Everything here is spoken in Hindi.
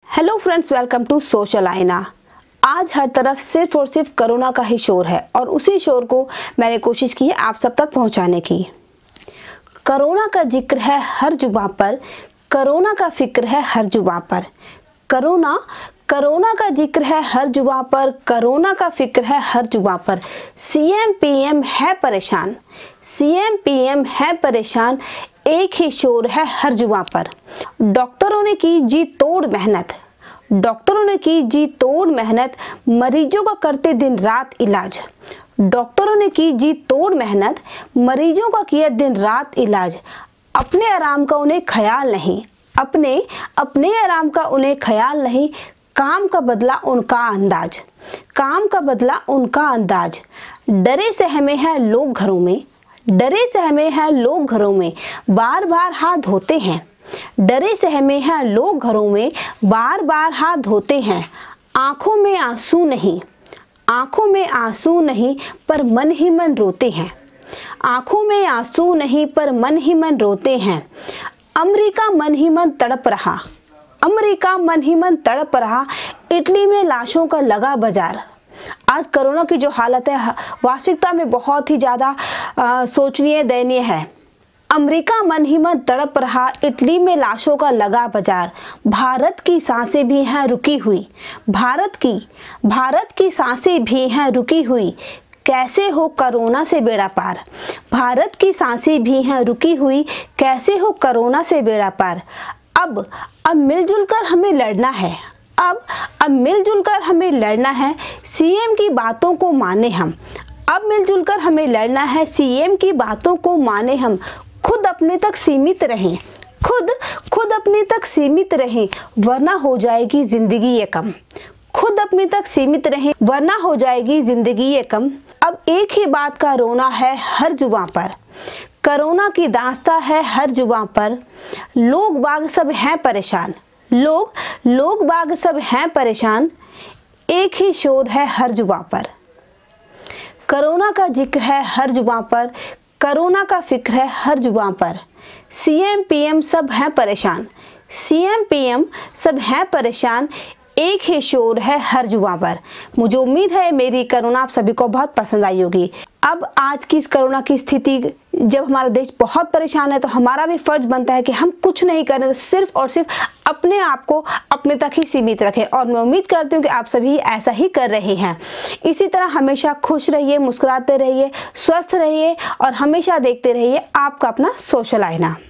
Hello friends, welcome to social आईना। आज हर तरफ सिर्फ और सिर्फ कोरोना का ही शोर है और उसी शोर को मैंने कोशिश की है आप सब तक पहुंचाने की। कोरोना का जिक्र है हर जुबां पर, कोरोना का फिक्र है हर जुबां पर। कोरोना का जिक्र है हर जुबां पर, कोरोना का फिक्र है हर जुबां पर। सीएम पीएम है परेशान, सीएम पीएम है परेशान, एक ही शोर है हर जुबां पर। डॉक्टरों ने की जी तोड़ मेहनत, डॉक्टरों ने की जी तोड़ मेहनत, मरीजों का करते दिन रात इलाज। डॉक्टरों ने की जी तोड़ मेहनत, मरीजों का किया दिन रात इलाज। अपने आराम का उन्हें ख्याल नहीं, अपने आराम का उन्हें ख्याल नहीं। काम का बदला उनका अंदाज, काम का बदला उनका अंदाज। डरे सहमे हैं लोग घरों में, डरे सहमे हैं लोग घरों में, बार बार हाथ धोते हैं। डरे सहमे हैं लोग घरों में, बार बार हाथ धोते हैं। आंखों में आंसू नहीं, आंखों में आंसू नहीं, पर मन ही मन रोते हैं। आंखों में आंसू नहीं, पर मन ही मन रोते हैं। अमेरिका मन ही मन तड़प रहा, अमेरिका मन ही मन तड़प रहा। इटली में लाशों का लगा बाजार। आज कोरोना की जो हालत है वास्तविकता में बहुत ही ज़्यादा सोचनीय, दयनीय है। अमेरिका मन ही मन तड़प रहा, इटली में लाशों का लगा बाजार। भारत की सांसें भी हैं रुकी हुई, भारत की सांसें भी हैं रुकी हुई। कैसे हो कोरोना से बेड़ा पार, भारत की सांसें भी हैं रुकी हुई। कैसे हो कोरोना से बेड़ा पार। अब मिलजुल कर हमें लड़ना है, अब मिलजुल कर हमें लड़ना है। सीएम की बातों को माने हम, अब मिलजुल कर हमें लड़ना है। सीएम की बातों को माने हम। खुद अपने तक सीमित रहें, खुद अपने तक सीमित रहें, वरना हो जाएगी जिंदगी ये कम। खुद अपने तक सीमित रहें, वरना हो जाएगी जिंदगी ये कम। अब एक ही बात का रोना है हर जुबां पर, कोरोना की दास्तां है हर जुबां पर। लोग बाग सब हैं परेशान, लोग बाग सब हैं परेशान, एक ही शोर है हर जुबां पर। कोरोना का जिक्र है हर जुबां पर, कोरोना का फिक्र है हर जुबां पर। सीएम पीएम सब हैं परेशान, सीएम पीएम सब हैं परेशान, एक ही शोर है हर जुबां पर। मुझे उम्मीद है मेरी कोरोना आप सभी को बहुत पसंद आई होगी। अब आज की इस कोरोना की स्थिति जब हमारा देश बहुत परेशान है तो हमारा भी फर्ज बनता है कि हम कुछ नहीं करें, तो सिर्फ और सिर्फ अपने आप को अपने तक ही सीमित रखें। और मैं उम्मीद करती हूँ कि आप सभी ऐसा ही कर रहे हैं। इसी तरह हमेशा खुश रहिए, मुस्कुराते रहिए, स्वस्थ रहिए और हमेशा देखते रहिए आपका अपना सोशल आईना।